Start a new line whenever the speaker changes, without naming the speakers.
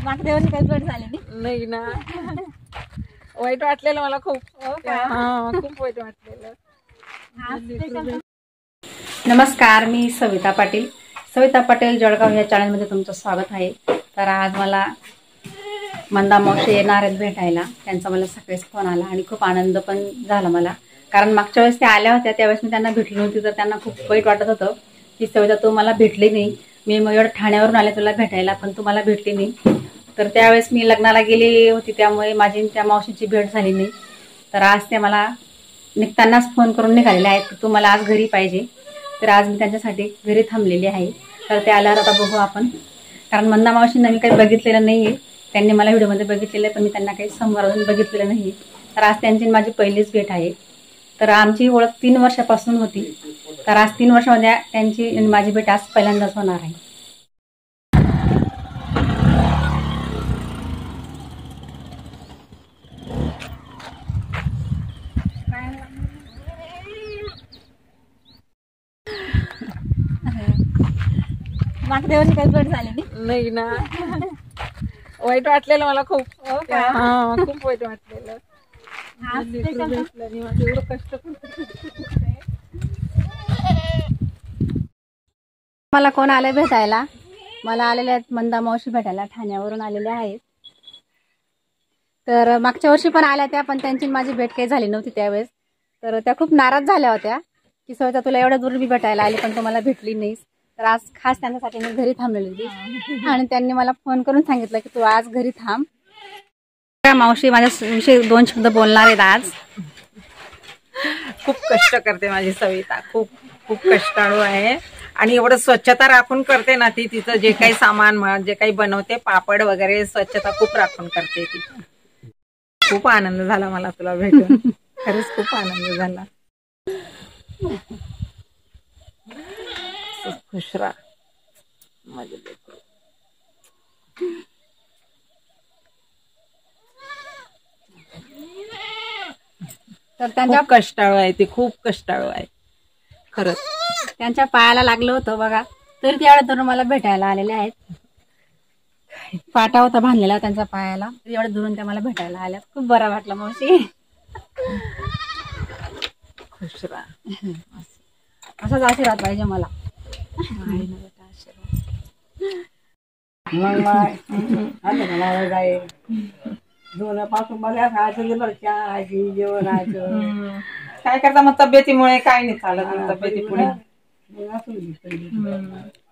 मागच्या वर्षी काही भेट झाली
नाही ना. वाईट वाटलेलं मला खूप. खूप वाईट वाटलेलं.
नमस्कार, मी सविता पाटील. सविता पाटील जळगाव या चॅनलमध्ये तुमचं स्वागत आहे. तर आज मला मंदा मावशी येणार आहेत भेटायला. त्यांचा मला सकाळीच फोन आला आणि खूप आनंद पण झाला मला, कारण मागच्या वेळेस त्या आल्या होत्या त्यावेळेस मी त्यांना भेटली नव्हती. तर त्यांना खूप वाईट वाटत होतं की सविता तू मला भेटली नाही. मी मग एवढं ठाण्यावरून आले तुला भेटायला, पण तू मला भेटली नाही. तर त्यावेळेस मी लग्नाला गेली होती, त्यामुळे माझी त्या मावशीची भेट झाली नाही. तर आज ते मला निघतानाच फोन करून निघालेले आहेत की तू मला आज घरी पाहिजे. तर आज मी त्यांच्यासाठी घरी थांबलेली आहे. तर ते आल्यावर आता बघू आपण, कारण मंदा मावशींना मी काही बघितलेलं नाही आहे. त्यांनी मला व्हिडिओमध्ये बघितलेलं आहे, पण मी त्यांना काही समोर अजून बघितलेलं नाही. तर आज त्यांची माझी पहिलीच भेट आहे. तर आमची ओळख 3 वर्षापासून होती. तर आज 3 वर्षामध्ये त्यांची माझी भेट आज पहिल्यांदाच होणार आहे. मागच्या वर्षी काही भेट झाली
नाही ना. वाईट वाटलेलं मला खूप. खूप वाईट वाटलेलं. एवढं कष्ट
मला कोण आले भेटायला? मला आलेले आहेत मंदा मावशी भेटायला, ठाण्यावरून आलेले आहेत. तर मागच्या वर्षी पण आल्या त्या, पण त्यांची माझी भेट काही झाली नव्हती त्यावेळेस. तर त्या खूप नाराज झाल्या होत्या की सविता तुला एवढ्या दूर मी भेटायला आली पण तू मला भेटली नाहीस. तर आज खास त्यांच्यासाठी मी घरी थांबलेली होती आणि त्यांनी मला फोन करून सांगितलं की तू आज घरी थांब. मावशी माझ्या विषयी 2 शब्द बोलणार आहेत आज.
खूप कष्ट करते माझी सविता. खूप खूप कष्टाळू आहे आणि एवढं स्वच्छता राखून करते ना ती. तिचं जे काही सामान जे काही बनवते, पापड वगैरे, स्वच्छता खूप राखून करते ती. खूप आनंद झाला मला तुला भेटून. खरंच खूप आनंद झाला. खुश राहा माझे लेकरं.
तर त्यांच्या
खूप कष्टाळू आहे ती. खूप कष्टाळू आहे खरंच.
त्यांच्या पायाला लागलं होतं बघा, तरी ते एवढ्या दूरून मला भेटायला आलेले आहेत. फाटा होता बांधलेला त्यांच्या पायाला, एवढ्या दुरून त्या मला भेटायला आल्या. खूप बरं वाटलं मावशी.
खुश राहा.
असाच आशीर्वाद पाहिजे मला.
काय करता मग तब्येतीमुळे काय नाही चालत. तब्येती पुढे